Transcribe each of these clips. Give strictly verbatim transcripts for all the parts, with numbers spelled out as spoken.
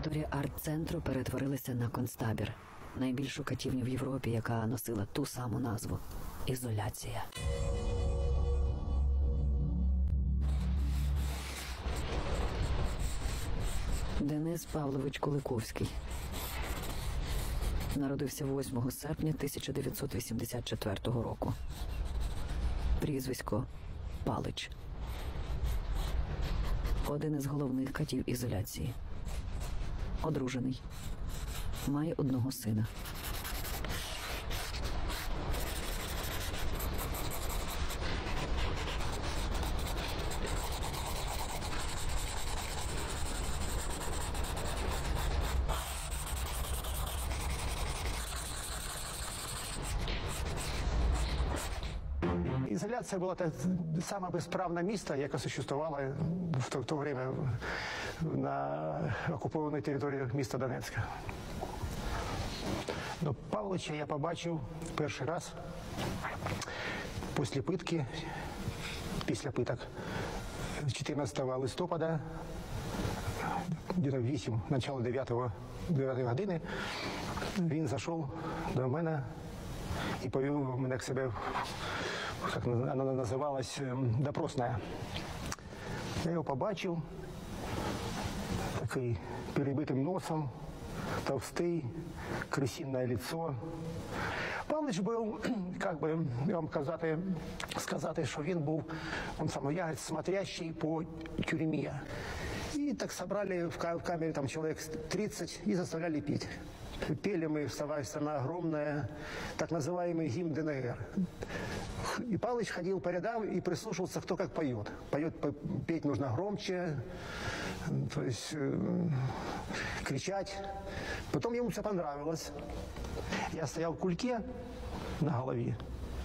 Лабораторія арт-центру перетворилася на концтабір. Найбільшу катівню в Європі, яка носила ту саму назву – ізоляція. Денис Павлович Куликовський народився восьмого серпня тисяча дев'ятсот вісімдесят четвертого року. Прізвисько – Палич. Один із головних катів ізоляції. Одружений. Має одного сина. Изоляция была самое бесправное место, яке существовало в то, в то время на оккупованной території міста Донецька. Но Павловича я побачив перший раз після питки, після питок чотирнадцятого листопада, десь вісім, начало дев'ятої години, він зайшов до мене і повів мене к себе, как она называлась, допросная. Я его побачив, такий перебитим носом, товстий, крысиное лицо. Павлович був, как би вам казати, сказати, що він був, он сам, я смотрящий по тюрмі. И так собрали в камере там человек тридцать и заставляли пить. Пели мы «Вставай, страна огромная», так называемый гимн ДНР. И Павлович ходил по рядам и прислушивался, кто как поет. Поет, петь нужно громче, то есть э, кричать. Потом ему все понравилось. Я стоял в кульке на голові.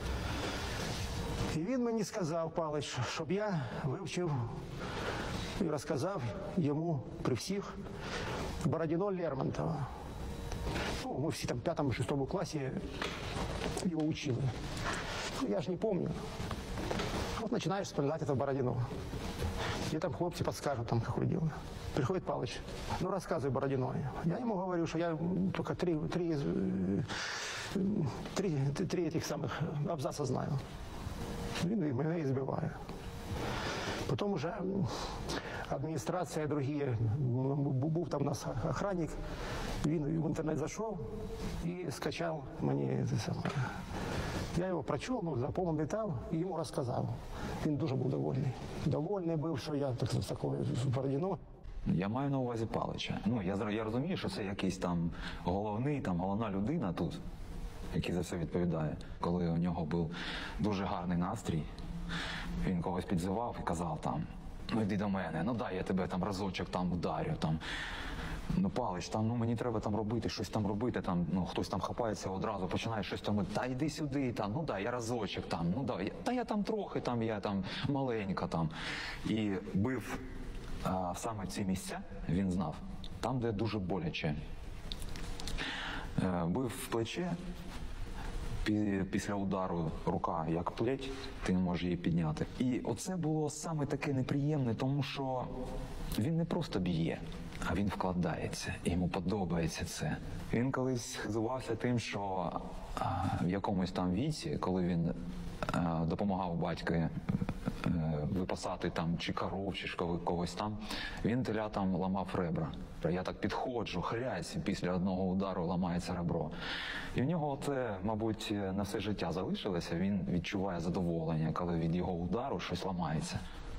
І він мені сказав, Павлович, щоб я вивчив і розказав йому при всіх Бородино Лермонтова. Ну, мы все там в пятом-шестом классе его учили. Ну, я же не помню. Вот начинаешь вспоминать это Бородино. Где там хлопцы подскажут, там какое дело. Приходит Павлович, ну рассказывай Бородино. Я ему говорю, что я только три, три, три, три этих самых абзаца знаю. Він мене избивает. Потом уже адміністрація, другі, був там у нас охранник, він в інтернет зайшов і скачав мені це саме. Я його прочел, ну, запам'ятав і йому розказав. Він дуже був довольний. Довольний був, що я так, такое Бородино. Я маю на увазі Палича. Ну, я, я розумію, що це якийсь там головний, там головна людина тут, який за все відповідає. Коли у нього був дуже гарний настрій, він когось підзивав і казав там: ну йди до мене, ну дай я тебе там разочок там ударю, там, ну Палич, там, ну мені треба там робити, щось там робити, там, ну хтось там хапається одразу, починає щось там, та йди сюди, там, ну дай я разочок там, ну дай, та я там трохи, там, я там маленька там. І бив а, саме ці місця, він знав, там, де дуже боляче. Е, бив в плече, після удару рука як плеть, ти не можеш її підняти. І оце було саме таке неприємне, тому що він не просто б'є, а він вкладається, і йому подобається це. Він колись хизувався тим, що а, в якомусь там віці, коли він а, допомагав батькові випасати там чи коров, чи когось там, він теля там ламав ребра. Я так підходжу, хрясь, після одного удару ламається ребро. І в нього це, мабуть, на все життя залишилося, він відчуває задоволення, коли від його удару щось ламається.